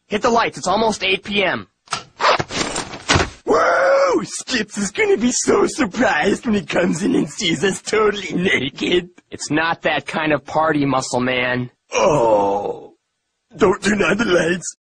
Hit the lights. It's almost 8 p.m. Whoa! Skips is gonna be so surprised when he comes in and sees us totally naked. It's not that kind of party, muscle man. Oh. Don't turn on the lights.